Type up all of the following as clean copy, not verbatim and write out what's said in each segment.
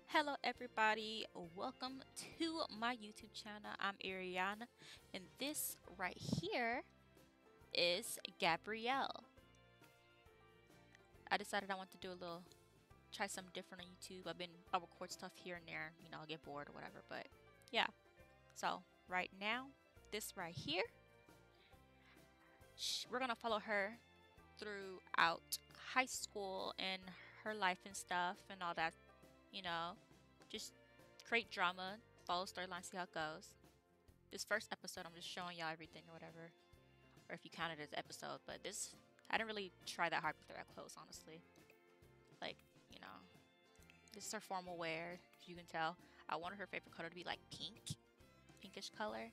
Hello everybody, welcome to my YouTube channel. I'm Ariana and this right here is Gabrielle. I decided I want to do a little try something different on YouTube. I'll record stuff here and there, I'll get bored or whatever, but yeah. So right now, this right here, we're gonna follow her throughout high school and her life and stuff and all that, you know, just create drama, follow storyline, see how it goes. This first episode, I'm just showing y'all everything or whatever, or if you count it as episode. But this, I didn't really try that hard with her that close, honestly. Like, you know, this is her formal wear, as you can tell. I wanted her favorite color to be like pink, pinkish color.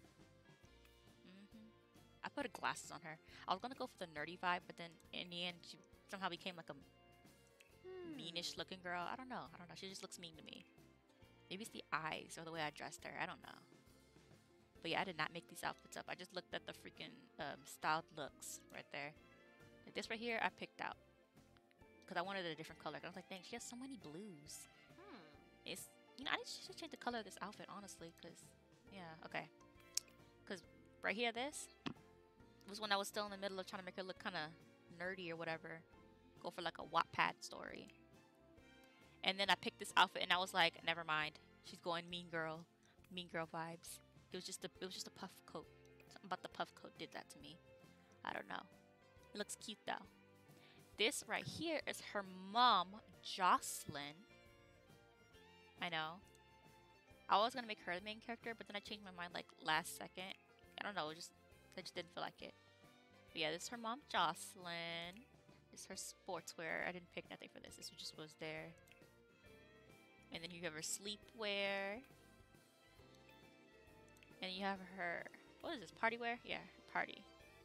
I put glasses on her. I was gonna go for the nerdy vibe, but then in the end, she somehow became like a meanish looking girl. I don't know. She just looks mean to me. Maybe it's the eyes or the way I dressed her. I don't know. But yeah, I did not make these outfits up. I just looked at the freaking styled looks right there. Like this right here, I picked out because I wanted a different color. I was like, dang, she has so many blues. It's I should change the color of this outfit honestly, because yeah, okay. Because right here, this was when I was still in the middle of trying to make her look kind of nerdy or whatever. Go for like a Wattpad story. And then I picked this outfit and I was like, never mind. She's going mean girl vibes. It was just a puff coat. Something about the puff coat did that to me. I don't know. It looks cute though. This right here is her mom, Jocelyn. I know. I was gonna make her the main character, but then I changed my mind like last second. I don't know. I just didn't feel like it. But yeah, this is her mom, Jocelyn. This is her sportswear. I didn't pick nothing for this. This just was there. And then you have her sleepwear. And you have her, what is this, party wear? Yeah, party.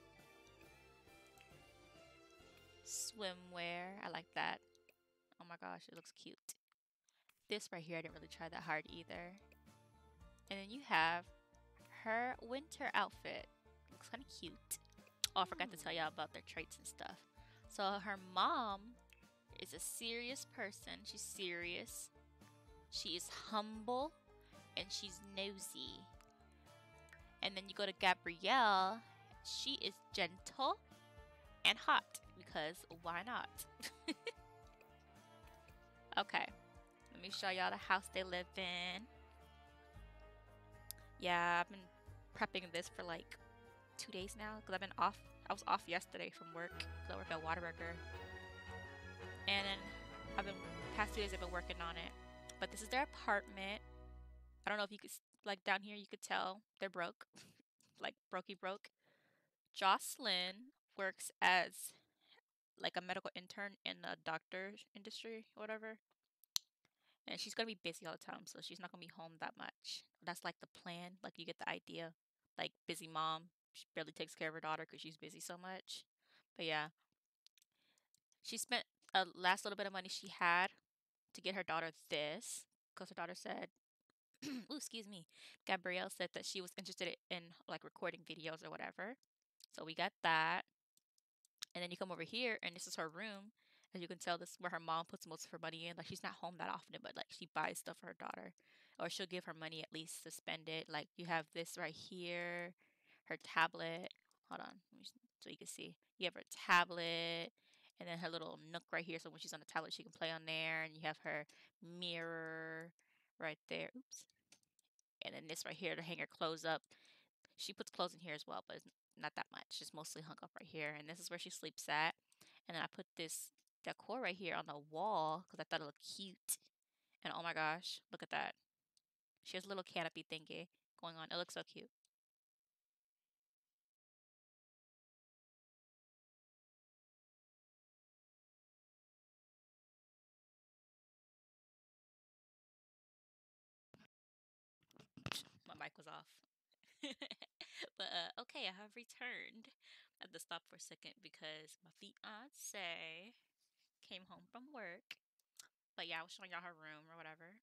Swimwear, I like that. Oh my gosh, it looks cute. This right here, I didn't really try that hard either. And then you have her winter outfit. Looks kind of cute. Oh, I forgot to tell y'all about their traits and stuff. So her mom is a serious person. She's serious. She is humble. And she's nosy. And then you go to Gabrielle. She is gentle and hot, because why not? Okay, let me show y'all the house they live in. Yeah, I've been prepping this for like 2 days now because I've been off. I was off yesterday from work because I work at Whataburger. And then past 2 days I've been working on it. But this is their apartment. I don't know if you could, like down here, you could tell they're broke. Like brokey broke. Jocelyn works as like a medical intern in the doctor industry or whatever. And she's gonna be busy all the time, so she's not gonna be home that much. That's like the plan. Like you get the idea. Like busy mom. She barely takes care of her daughter because she's busy so much. But yeah, she spent a last little bit of money she had to get her daughter this because her daughter said, "Ooh, excuse me." Gabrielle said that she was interested in like recording videos or whatever. So we got that. And then you come over here, and this is her room. As you can tell, this is where her mom puts most of her money in. Like, she's not home that often, but like she buys stuff for her daughter, or she'll give her money at least to spend it. Like, you have this right here, her tablet. Hold on, so you can see. You have her tablet, and then her little nook right here. So when she's on the tablet, she can play on there. And you have her mirror right there. Oops. And then this right here to hang her clothes up. She puts clothes in here as well, but it's not that much. Just mostly hung up right here. And this is where she sleeps at. And then I put this decor right here on the wall because I thought it looked cute. And oh my gosh, look at that. She has a little canopy thingy going on. It looks so cute. My mic was off. But okay, I have returned. I had to stop for a second because my fiance came home from work. But yeah, I was showing y'all her room or whatever.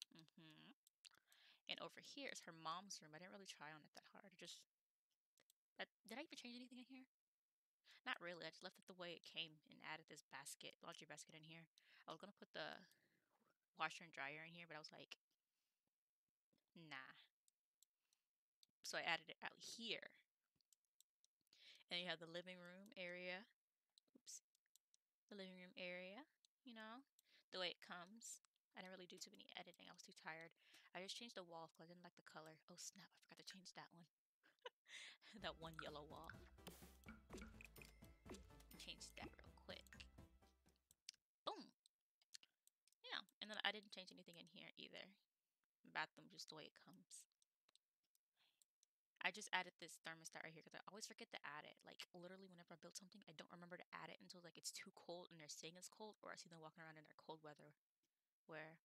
And over here is her mom's room. I didn't really try on it that hard. Did I even change anything in here? Not really. I just left it the way it came and added this laundry basket in here. I was gonna put washer and dryer in here, but I was like, nah. So I added it out here. And you have the living room area. Oops. The living room area, you know, the way it comes. I didn't really do too many editing. I was too tired. I just changed the wall because I didn't like the color. Oh snap, I forgot to change that one. That one yellow wall. Change that real quick. Boom. Yeah, and then I didn't change anything in here either. Bathroom just the way it comes. I just added this thermostat right here because I always forget to add it. Like literally whenever I build something, I don't remember to add it until like it's too cold and they're saying it's cold, or I see them walking around in their cold weather. Where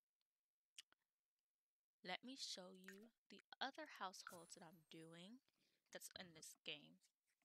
let me show you the other households that I'm doing that's in this game.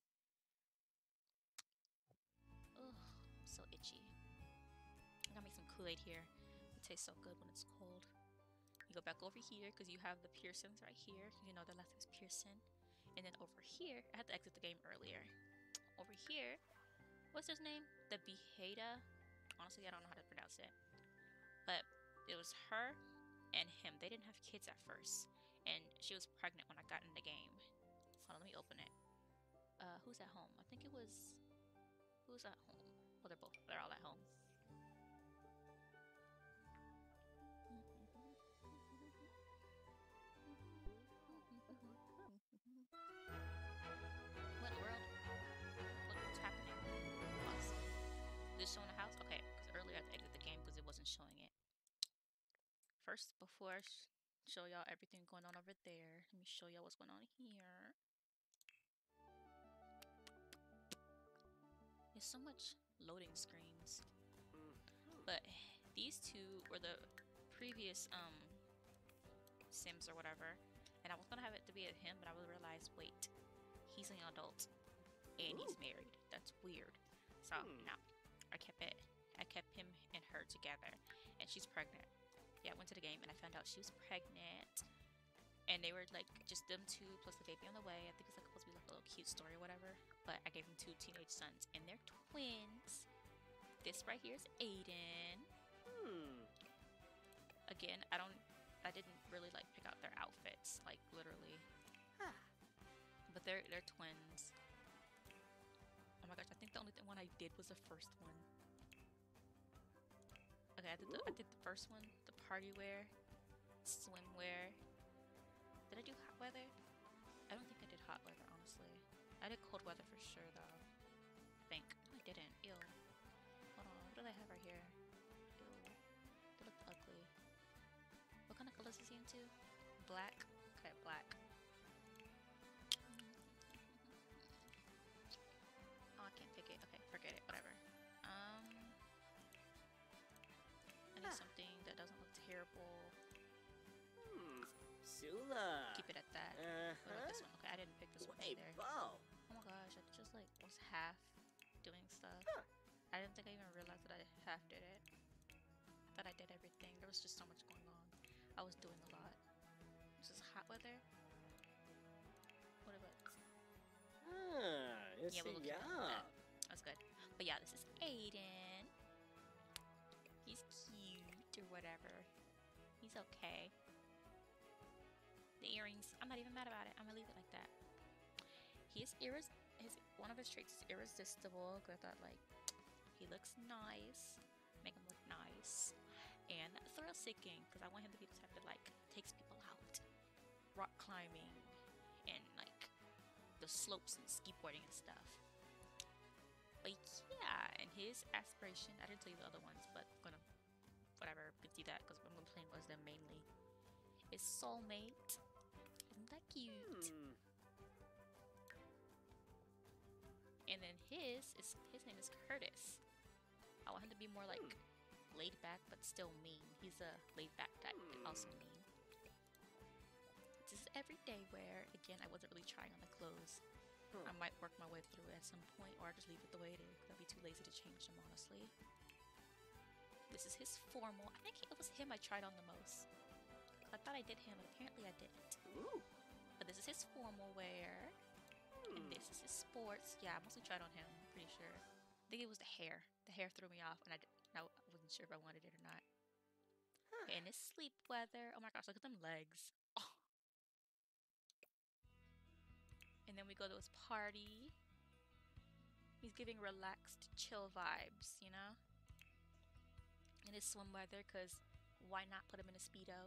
Ugh, I'm so itchy. I gotta make some Kool-Aid here. It tastes so good when it's cold. You go back over here because you have the Piersons right here. You know the left is Pierson. And then over here, I had to exit the game earlier. Over here, what's his name? The Beheda. Honestly, I don't know how to pronounce it. But it was her and him. They didn't have kids at first. And she was pregnant when I got in the game. Hold on, let me open it. Who's at home? I think it was... Who's at home? Well, they're all at home. What in the world? What's happening? Awesome. Is this showing the house? Okay, because earlier I had to exit the game because it wasn't showing it. First, before I show y'all everything going on over there, let me show y'all what's going on here. There's so much loading screens. But these two were the previous Sims or whatever. And I was gonna have it to be a him, but I realized, wait, he's an adult and he's married. That's weird. So no, I kept him and her together, and she's pregnant. Yeah, I went to the game and I found out she was pregnant, and they were like just them two plus the baby on the way. I think it's like supposed to be like a little cute story or whatever. But I gave them 2 teenage sons, and they're twins. This right here is Aiden. Again, I didn't really like pick out their outfits, like literally. But they're twins. Oh my gosh, I think the only one I did was the first one. Okay, I did the first one, the party wear, swimwear. Did I do hot weather? I don't think I did hot weather, honestly. I did cold weather for sure though. I think. No, I didn't. Ew. Hold on, what do they have right here? Ew. They look ugly. What kind of colors is he into? Black? Okay, black. Oh, I can't pick it. Okay, forget it. Whatever. I need something that doesn't look terrible. Sula. Keep it at that. What about this one? Okay, I didn't pick this one either. Oh my gosh, I just like was half doing stuff. I didn't think I even realized that I half did it. I thought I did everything. There was just so much going on. I was doing a lot. This is hot weather. What about? It's Yeah, we'll keep that. That's good. But yeah, this is Aiden. He's cute or whatever. He's okay. The earrings, I'm not even mad about it. I'm gonna leave it like that. One of his traits is irresistible. Cause I thought like he looks nice, make him look nice, and thrill-seeking. Cause I want him to be the type that like takes people out, rock climbing, and like the slopes and skateboarding and stuff. But yeah, and his aspiration, I didn't tell you the other ones, but I'm gonna whatever, you can see that because I'm gonna play with them mainly. Is soulmate. Isn't that cute? And then his name is Curtis. I want him to be more like laid back but still mean. He's a laid back type and also mean. This is everyday wear. Again, I wasn't really trying on the clothes. I might work my way through it at some point, or just leave it the way it is. I'd be too lazy to change them, honestly. This is his formal. I think it was him I tried on the most. I thought I did him, but apparently I didn't. But this is his formal wear. And this is his sports. Yeah, I mostly tried on him, I'm pretty sure. I think it was the hair. The hair threw me off, and I wasn't sure if I wanted it or not. In his sleep weather. Oh my gosh, look at them legs. Oh. And then we go to his party. He's giving relaxed, chill vibes, you know? In his swim weather, because why not put him in a Speedo?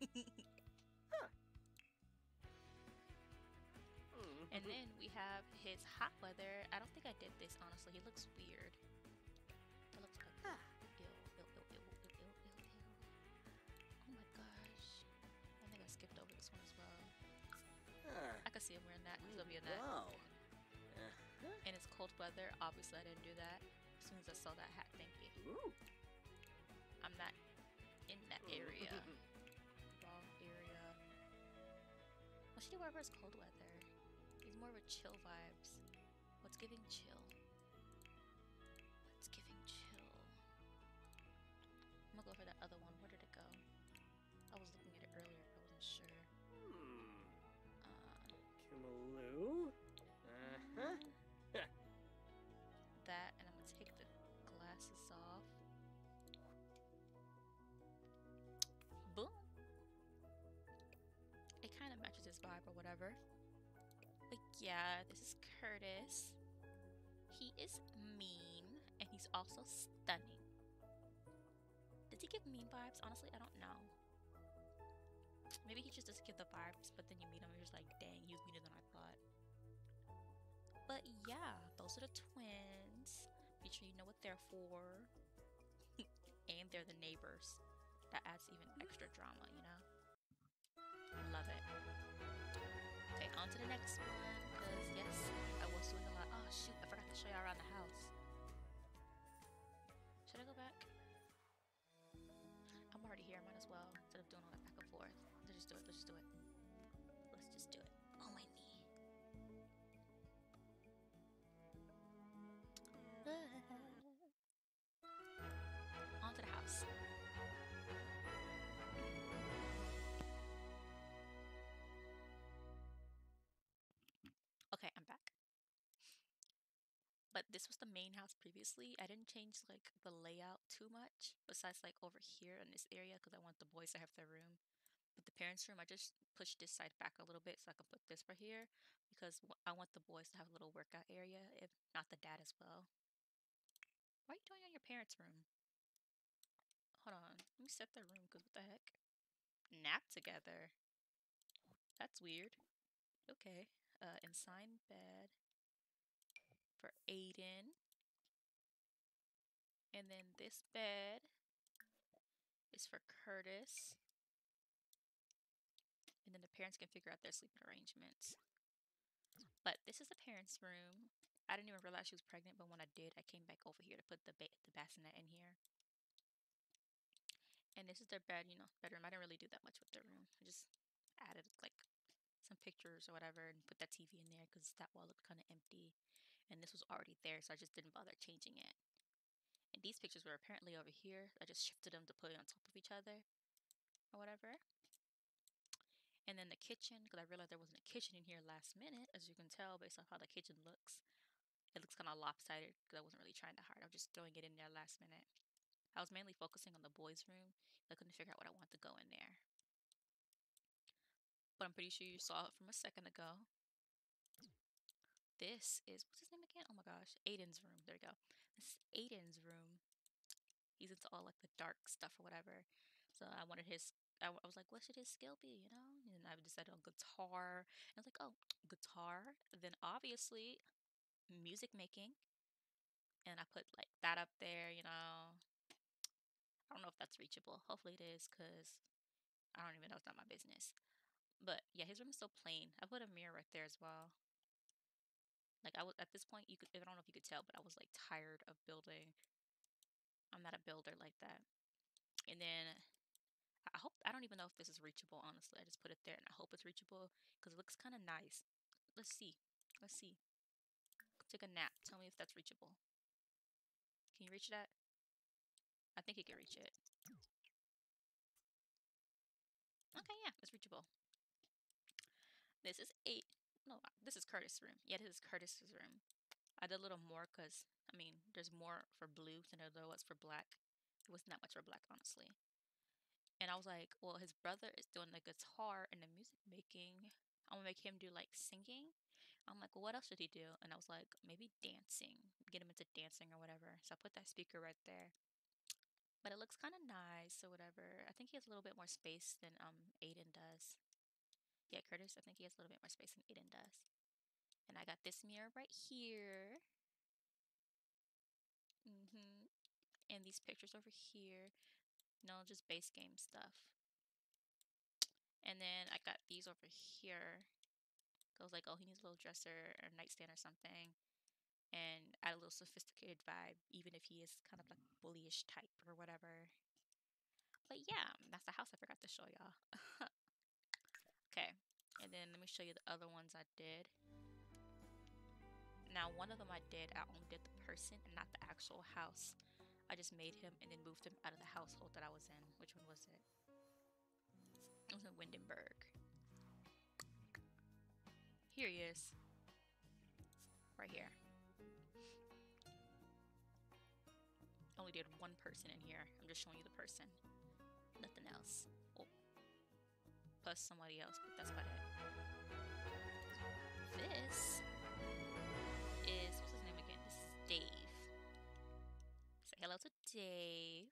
And then we have his hot weather. I don't think I did this, honestly. He looks weird. That looks like... Ew, ew, ew, ew, ew, ew, ew, ew. Oh my gosh. I think I skipped over this one as well. I could see him wearing that. He'll be in that. And it's cold weather. Obviously, I didn't do that. As soon as I saw that hat, thingy. I'm not in that area. Wrong area. What should he wear for his cold weather? He's more of a chill vibes. What's giving chill? What's giving chill? I'm gonna go for that other one. Where did it go? I was looking at it earlier, but I wasn't sure. Kumaloo? That, and I'm gonna take the glasses off. Boom! It kind of matches his vibe or whatever. But yeah, this is Curtis. He is mean, and he's also stunning. Does he give mean vibes? Honestly, I don't know. Maybe he just doesn't give the vibes, but then you meet him and you're just like, dang, he was meaner than I thought. But yeah, those are the twins. Be sure you know what they're for. And they're the neighbors. That adds even extra drama, you know? I love it. Okay, on to the next one. Because yes, I was doing a lot. Oh shoot, I forgot to show y'all around the house. Should I go back? I'm already here, I might as well. Instead of doing all that back and forth. Let's just do it, let's just do it. Let's just do it. Oh, my knee. On to the house. Okay, I'm back. But this was the main house previously. I didn't change like the layout too much, besides like over here in this area because I want the boys to have their room. But the parents' room, I just pushed this side back a little bit so I can put this right here because I want the boys to have a little workout area, if not the dad as well. What are you doing in your parents' room? Hold on, let me set their room because what the heck? Nap together. That's weird. Okay. Inside bed for Aiden. And then this bed is for Curtis. And then the parents can figure out their sleeping arrangements. But this is the parents' room. I didn't even realize she was pregnant, but when I did, I came back over here to put the bassinet in here. And this is their bed, you know, bedroom. I didn't really do that much with their room. I just added like some pictures or whatever and put that TV in there because that wall looked kind of empty. And this was already there, so I just didn't bother changing it. And these pictures were apparently over here. I just shifted them to put it on top of each other or whatever. And then the kitchen, because I realized there wasn't a kitchen in here last minute, as you can tell based on how the kitchen looks. It looks kind of lopsided because I wasn't really trying to hide. I was just throwing it in there last minute. I was mainly focusing on the boys' room. I couldn't figure out what I want to go in there. But I'm pretty sure you saw it from a second ago. This is, what's his name again? Oh my gosh, Aiden's room. There we go. This is Aiden's room. He's into all like the dark stuff or whatever. So I wanted his, I was like, what should his skill be, you know? And I decided on guitar. And I was like, oh, guitar. Then obviously music making. And I put like that up there, you know. I don't know if that's reachable. Hopefully it is, because I don't even know. It's not my business. But yeah, his room is so plain. I put a mirror right there as well. Like I was at this point, you could, I don't know if you could tell, but I was like tired of building. I'm not a builder like that. And then I hope, I don't even know if this is reachable, honestly. I just put it there and I hope it's reachable because it looks kind of nice. Let's see. Let's see. Take a nap. Tell me if that's reachable. Can you reach that? I think you can reach it. Okay, yeah, it's reachable. This is this is Curtis' room. Yeah, this is Curtis's room. I did a little more because, I mean, there's more for blue than there was for black. It wasn't that much for black, honestly. And I was like, well, his brother is doing the guitar and the music making. I'm gonna make him do like singing. I'm like, well, what else should he do? And I was like, maybe dancing, get him into dancing or whatever. So I put that speaker right there. But it looks kind of nice or whatever. I think he has a little bit more space than Aiden does. Yeah, Curtis, I think he has a little bit more space than Aiden does. And I got this mirror right here. And these pictures over here. No, just base game stuff. And then I got these over here. I was like, oh, he needs a little dresser or nightstand or something. And add a little sophisticated vibe, even if he is kind of like bullyish type or whatever. But yeah, that's the house I forgot to show y'all. Okay, and then let me show you the other ones I did. Now, one of them I only did the person and not the actual house. I just made him and then moved him out of the household that I was in. Which one was it? It was in Windenburg. Here he is. Right here. Only did one person in here. I'm just showing you the person. Nothing else. Oh. Plus somebody else, but that's about it. This is, what's his name again? This is Dave. Say hello to Dave.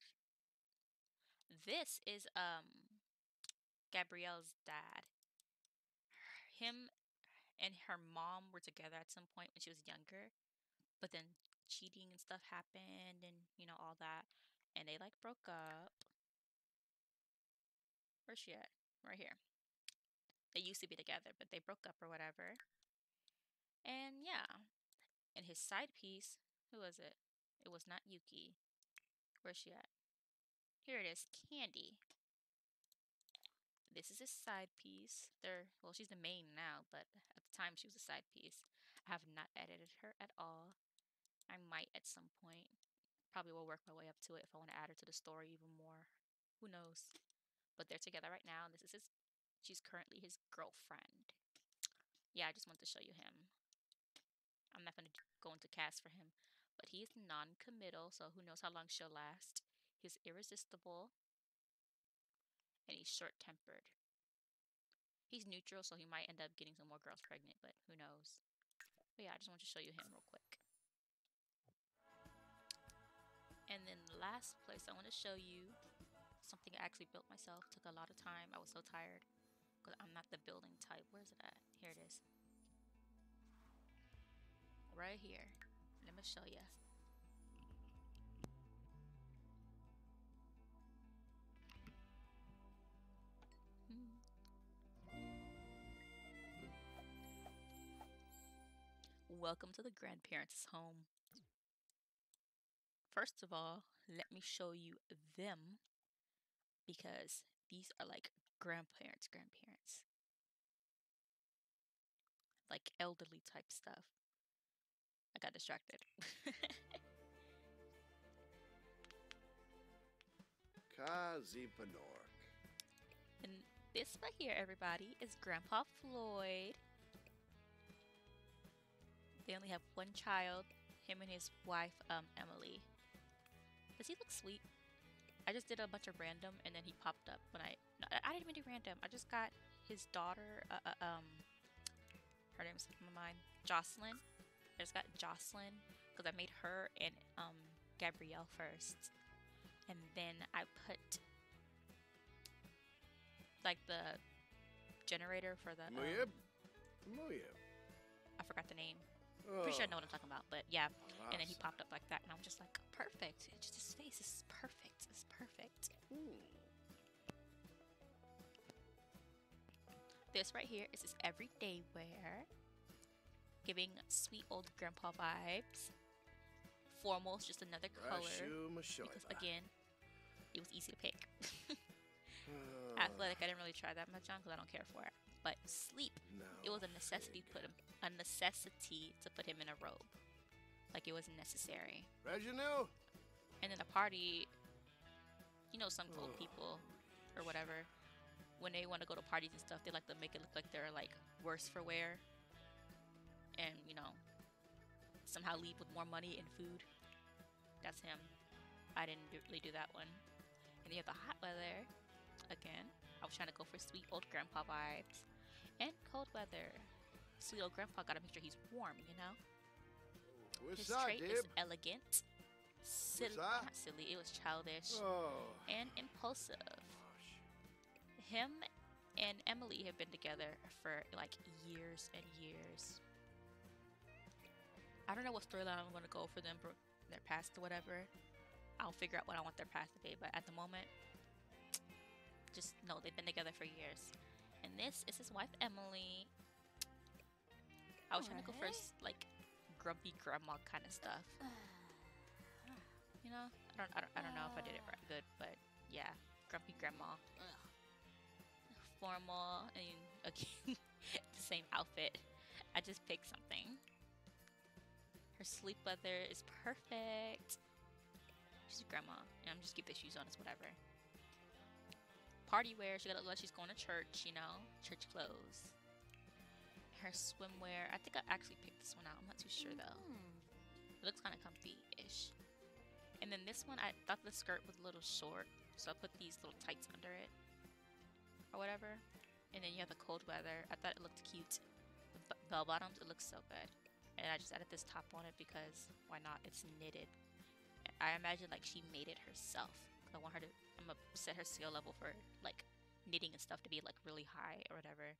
This is Gabrielle's dad. Him and her mom were together at some point when she was younger, but then cheating and stuff happened and all that, and they like broke up. Where's she at? Right here. They used to be together, but they broke up or whatever. And yeah, and his side piece, who was it? It was not Yuki. Where's she at? Here it is, Candy. This is his side piece. Well, she's the main now, but at the time she was a side piece. I have not edited her at all. I might at some point. Probably will work my way up to it if I want to add her to the story even more. Who knows? But they're together right now. This is she's currently his girlfriend. Yeah, I just want to show you him. I'm not going to go into cast for him, but he is non-committal, so who knows how long she'll last. He's irresistible, and he's short-tempered. He's neutral, so he might end up getting some more girls pregnant, but who knows. But yeah, I just want to show you him real quick. And then the last place I want to show you, something I actually built myself. Took a lot of time. I was so tired because I'm not the building type. Where's it at? Here it is. Right here. Let me show you. Welcome to the grandparents' home. First of all, let me show you them, because these are like grandparents. Like elderly type stuff. I got distracted. Kazipanork. And this right here, everybody, is Grandpa Floyd. They only have one child, him and his wife, Emily. Does he look sweet? I just did a bunch of random, and then he popped up when I didn't even do random. I just got his daughter, her name is in my mind, Jocelyn. I just got Jocelyn because I made her and Gabrielle first, and then I put like the generator for the I forgot the name. Pretty sure I know what I'm talking about, but yeah. And then he popped up like that, and I'm just like, perfect. It's just his face is perfect. It's perfect. This right here is his everyday wear, giving sweet old grandpa vibes. Formal is just another color because again, it was easy to pick. Athletic, I didn't really try that much on because I don't care for it. But sleep, it was a necessity to put him in a robe. Like it was necessary. Reginald? And then a party, some old people or whatever, when they want to go to parties and stuff, they like to make it look like they're like worse for wear. And, somehow leave with more money and food. That's him. I didn't really do that one. And you have the hot weather. again. I was trying to go for sweet old grandpa vibes. And cold weather. Sweet old grandpa gotta make sure he's warm, you know? What's His up, trait Dib? is elegant. What's that? Not silly, it was childish. Oh. And impulsive. Him and Emily have been together for like years and years. I don't know what storyline I'm gonna go for them for their past or whatever. I'll figure out what I want their past to be, but at the moment, just know they've been together for years. And this is his wife Emily. I was trying to go for like grumpy grandma kind of stuff. You know, I don't know if I did it right good, but yeah, grumpy grandma. Formal and again the same outfit. I just picked something. Her sleep weather is perfect. She's a grandma, and I'm just keep the shoes on. It's whatever. Party wear. She gotta look like she's going to church. You know, church clothes. Her swimwear. I think I actually picked this one out. I'm not too sure though. It looks kind of comfy-ish. And then this one, I thought the skirt was a little short, so I put these little tights under it, or whatever. And then you have the cold weather. I thought it looked cute. The bell bottoms, it looks so good. And I just added this top on it because why not? It's knitted. I imagine like she made it herself. I want her to. I'm gonna set her skill level for like knitting and stuff to be like really high or whatever.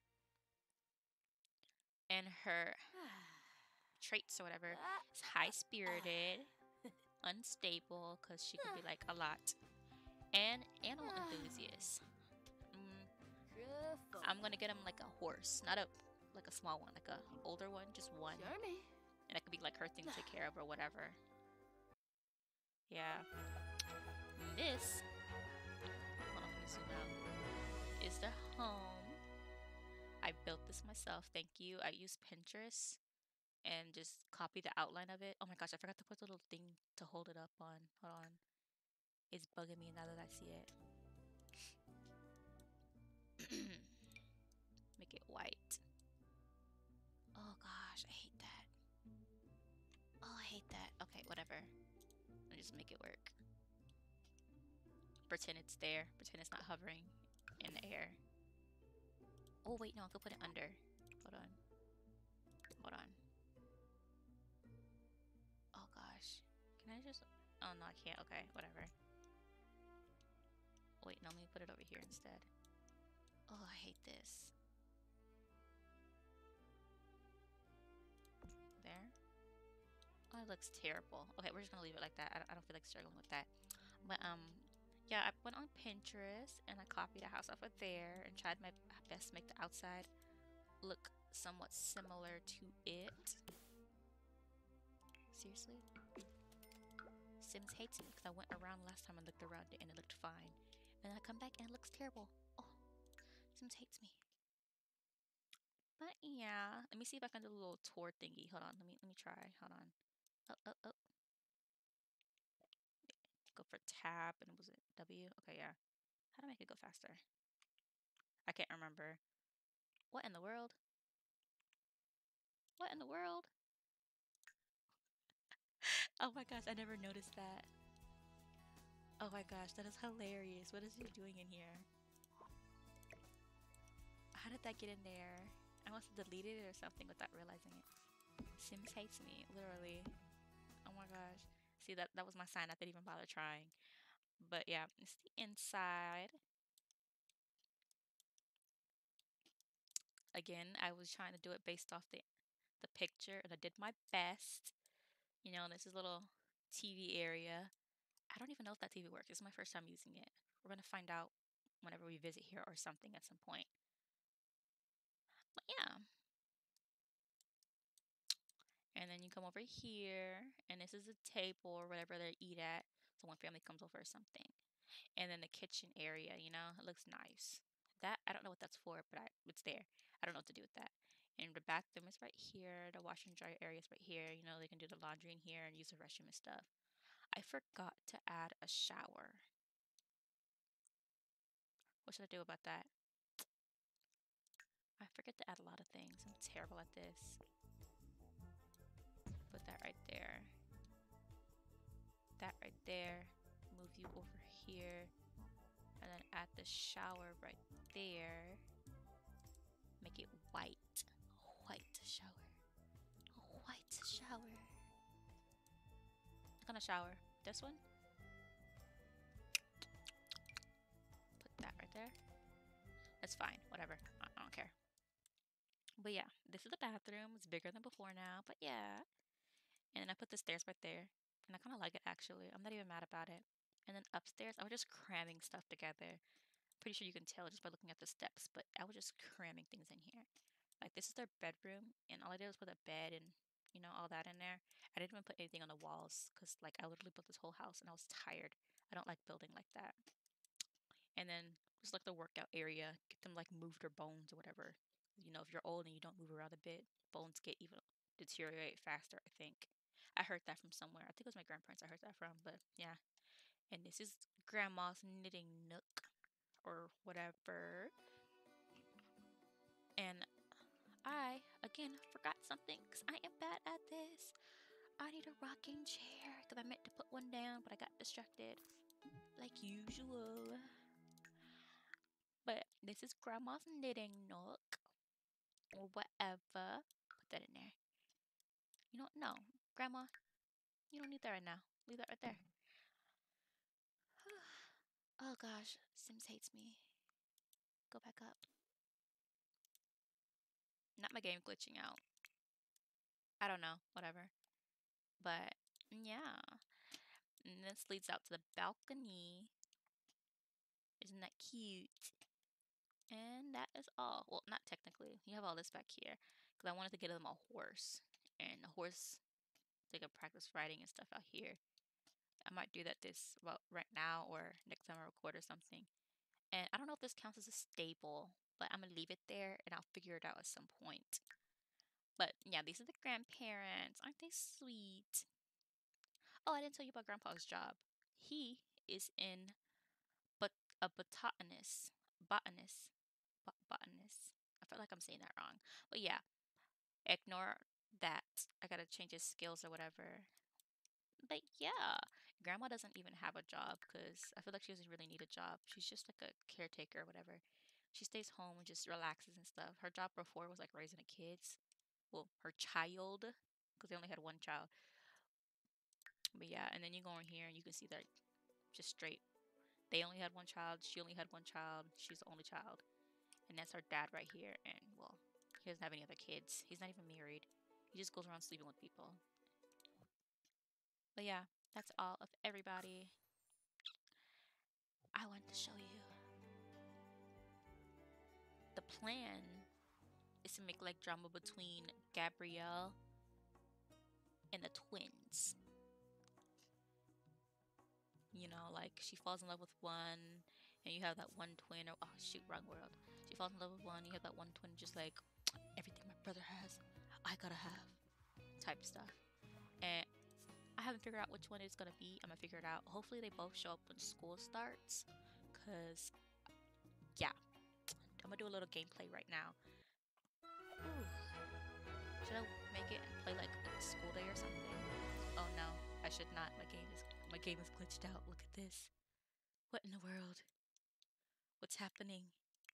And her traits or whatever is high spirited, unstable because she could be like a lot, and animal enthusiast. I'm gonna get him like a horse, not a like a small one, like a older one, just one. And that could be like her thing to take care of or whatever. Yeah. This, hold on, let me zoom out, is their home. I built this myself, thank you. I used Pinterest and just copy the outline of it. Oh my gosh, I forgot to put the little thing to hold it up on. Hold on. It's bugging me now that I see it. Make it white. Oh gosh, I hate that. Oh, I hate that. Okay, whatever. I'll just make it work. Pretend it's there. Pretend it's not hovering in the air. Oh wait, no, I could put it under. Hold on. Hold on. Oh gosh. Can I just... Oh no, I can't. Okay, whatever. Wait, no, let me put it over here instead. Oh, I hate this. There. Oh, it looks terrible. Okay, we're just gonna leave it like that. I don't feel like struggling with that. But yeah, I went on Pinterest and I copied a house off of there and tried my best to make the outside look somewhat similar to it. Seriously? Sims hates me because I went around last time and looked around it and it looked fine. And I come back and it looks terrible. Oh, Sims hates me. But yeah, let me see if I can do a little tour thingy. Hold on, let me try. Hold on. Oh. Go for tab and was it W? Okay, yeah. How to make it go faster? I can't remember. What in the world? What in the world? Oh my gosh, I never noticed that. Oh my gosh, that is hilarious. What is he doing in here? How did that get in there? I must have deleted it or something without realizing it. Sims hates me, literally. Oh my gosh. See, that was my sign. I didn't even bother trying. But yeah, it's the inside. Again, I was trying to do it based off the picture, and I did my best. You know, this is a little TV area. I don't even know if that TV works. It's my first time using it. We're gonna find out whenever we visit here or something at some point. But yeah. And then you come over here, and this is a table or whatever they eat at. So one family comes over or something. And then the kitchen area, you know, it looks nice. That, I don't know what that's for, but it's there. I don't know what to do with that. And the bathroom is right here. The wash and dry area is right here. You know, they can do the laundry in here and use the restroom and stuff. I forgot to add a shower. What should I do about that? I forget to add a lot of things. I'm terrible at this. Put that right there. That right there. Move you over here. And then add the shower right there. Make it white. White shower. White shower. What kind of shower? This one? Put that right there. That's fine. Whatever. I don't care. But yeah, this is the bathroom. It's bigger than before now. But yeah. And then I put the stairs right there. And I kind of like it actually. I'm not even mad about it. And then upstairs, I was just cramming stuff together. Pretty sure you can tell just by looking at the steps, but I was just cramming things in here. Like this is their bedroom, and all I did was put a bed and all that in there. I didn't even put anything on the walls because like I literally built this whole house and I was tired. I don't like building like that. And then just like the workout area, get them like move their bones or whatever. If you're old and you don't move around a bit, bones get even deteriorate faster, I think. I heard that from somewhere. I think it was my grandparents I heard that from, but yeah. And this is grandma's knitting nook or whatever. And I, again, forgot something because I am bad at this. I need a rocking chair because I meant to put one down, but I got distracted like usual. But this is grandma's knitting nook or whatever. Put that in there. No, grandma, you don't need that right now. Leave that right there. Oh gosh, Sims hates me. Go back up. Not my game glitching out. I don't know, whatever. But yeah. And this leads out to the balcony. Isn't that cute? And that is all. Well, not technically. You have all this back here. Because I wanted to get them a horse. And a horse, they can practice riding and stuff out here. I might do that right now or next time I record or something. And I don't know if this counts as a stable, but I'm going to leave it there and I'll figure it out at some point. But yeah, these are the grandparents. Aren't they sweet? Oh, I didn't tell you about Grandpa's job. He is but a botanist. Botanist. I feel like I'm saying that wrong. But yeah, ignore that. I gotta change his skills or whatever. But yeah, grandma doesn't even have a job because I feel like she doesn't really need a job. She's just like a caretaker or whatever. She stays home and just relaxes and stuff. Her job before was like raising the kids. Well, her child, because they only had one child. But yeah, and then you go in here and you can see that just straight. They only had one child. She only had one child. She's the only child. And that's her dad right here. And well, he doesn't have any other kids. He's not even married. He just goes around sleeping with people. But yeah, that's all of everybody. I want to show you. The plan is to make like drama between Gabrielle and the twins. Like she falls in love with one, and you have that one twin, or oh shoot, wrong world. She falls in love with one, you have that one twin just like, everything my brother has, I gotta have, type stuff. And I haven't figured out which one it's gonna be. I'm gonna figure it out. Hopefully they both show up when school starts, cause yeah, I'm gonna do a little gameplay right now. Ooh. Should I make it and play like a school day or something? Oh no, I should not. My game is glitched out. Look at this. What in the world? What's happening?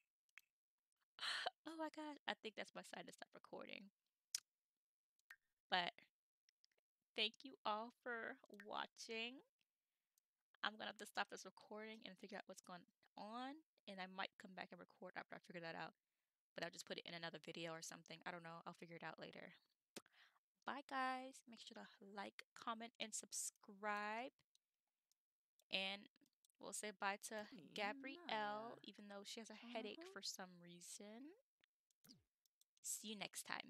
Oh my gosh, I think that's my sign to stop recording. But thank you all for watching. I'm gonna have to stop this recording and figure out what's going on, and I might come back and record after I figure that out. But I'll just put it in another video or something. I don't know. I'll figure it out later. Bye guys. Make sure to like, comment, and subscribe. And we'll say bye to Gabrielle, even though she has a headache for some reason. See you next time.